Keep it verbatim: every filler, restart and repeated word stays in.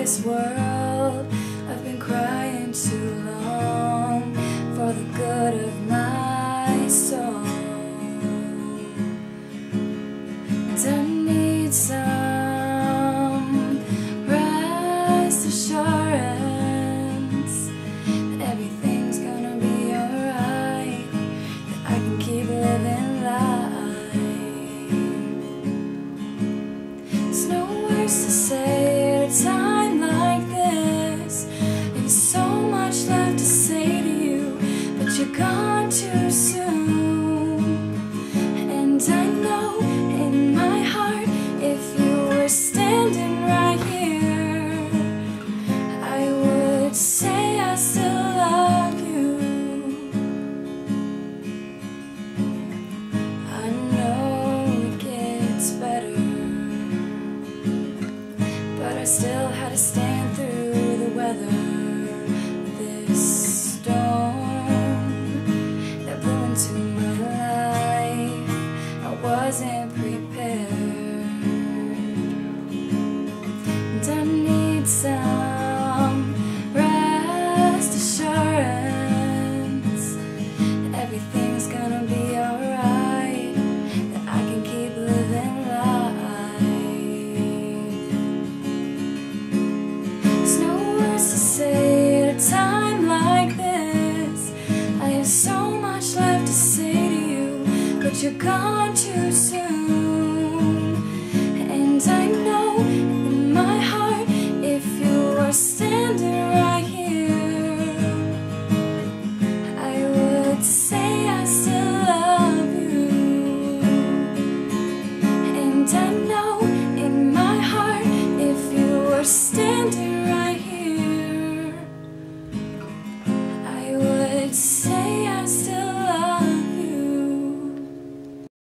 this world. I've been crying too long for the good of my soul. And I need some rest assurance that everything's gonna be alright, that I can keep living life. There's no words to say at a time like this. There's so much left to say to you, but you're gone too soon. And I know in my heart, if you were standing right here, I would say I still love you. I know it gets better, but I still had to stand through the weather. This storm that blew into my life, I wasn't prepared. And I need some rest assurance that everything's gonna be alright, that I can keep living life. There's no words to say at a time like this. I have so much left to say to you, but you're gone too soon. And I know in my heart, if you were standing right here, I would say I still love you. And I know in my heart, if you were standing right here, I would say